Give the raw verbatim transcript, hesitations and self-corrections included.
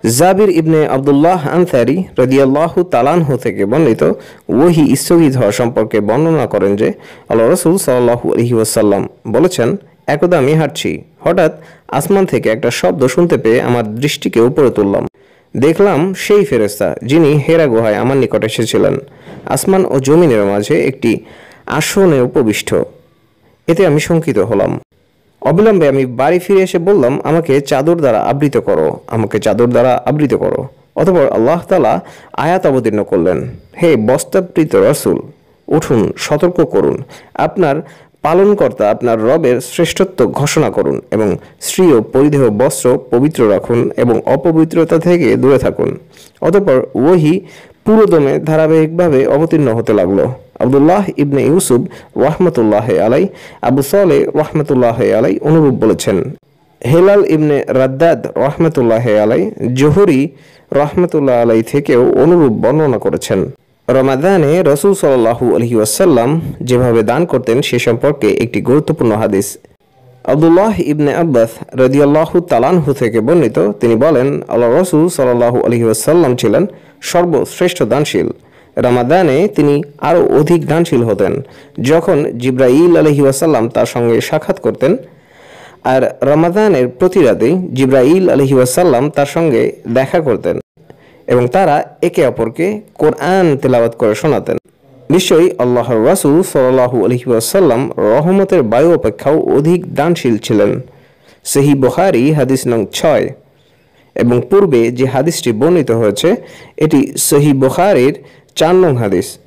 জাবির ইবনে আব্দুল্লাহ আনসারী রাদিয়াল্লাহু তাআলা আনহু থেকে বর্ণিত ওহী স্থগিত হওয়া সম্পর্কে বর্ণনা করেন যে আল্লাহ রাসূল সাল্লাল্লাহু আলাইহি ওয়াসাল্লাম বলেছেন, একদা আমি হাঁটছি, হঠাৎ আসমান থেকে একটা শব্দ শুনতে পেয়ে আমার দৃষ্টিকে উপরে তুললাম। দেখলাম সেই ফেরেশতা যিনি হেরা গুহায় আমার নিকট এসেছিলেন আসমান ও জমিনের মাঝে একটি আসনে উপবিষ্ট। এতে আমি শঙ্কিত হলাম। অবিলম্বে আমি বাড়ি ফিরে এসে বললাম, আমাকে চাদর দ্বারা আবৃত করো, আমাকে চাদর দ্বারা আবৃত করো। অতঃপর আল্লাহ তাআলা আয়াত অবতীর্ণ করলেন, হে বস্ত্রাবৃত রাসূল, উঠুন, সতর্ক করুন, আপনার পালনকর্তা আপনার রবের শ্রেষ্ঠত্ব ঘোষণা করুন এবং স্ত্রী ও পরিধেয় বস্ত্র পবিত্র রাখুন এবং অপবিত্রতা থেকে দূরে থাকুন। অতঃপর ওহী পুরোদমে ধারাবাহিকভাবে অবতীর্ণ হতে লাগলো। আব্দুল্লাহ ইবনে ইউসুফ রহমতুল্লাহ আলাই, আবু সালেহ রহমতুল্লাহ আলাই অনুরূপ বলেছেন। হেলাল ইবনে রাদ্দাদ রহমতুল্লাহ আলাই জোহরি রহমতুল্লাহ আলাই থেকেও অনুরূপ বর্ণনা করেছেন। রমাদানে রাসূল সাল্লাল্লাহু আলাইহি ওয়াসাল্লাম যেভাবে দান করতেন সে সম্পর্কে একটি গুরুত্বপূর্ণ হাদিস আব্দুল্লাহ ইবনে আব্বাস রাদিয়াল্লাহু তাআলা আনহু থেকে বর্ণিত। তিনি বলেন, আল্লাহ রাসূল সাল্লাল্লাহু আলাইহি ওয়াসাল্লাম ছিলেন সর্বশ্রেষ্ঠ দানশীল। রমাদানে তিনি আরও অধিক দানশীল হতেন যখন জিবরাইল আলাইহি ওয়াসাল্লাম তার সঙ্গে সাক্ষাৎ করতেন, আর রমাদানের প্রতি রাতে জিবরাইল আলাইহি ওয়াসাল্লাম তার সঙ্গে দেখা করতেন এবং তারা একে অপরকে কোরআন তেলাওয়াত করে শোনাতেন। নিশ্চয়ই আল্লাহর রাসূল সাল্লাল্লাহু আলাইহি ওয়াসাল্লাম রহমতের বায়ু অপেক্ষাও অধিক দানশীল ছিলেন। সহিহ বুখারী হাদিস নং ছয় এবং পূর্বে যে হাদিসটি বর্ণিত হয়েছে এটি সহিহ বুখারীর চার নং হাদিস।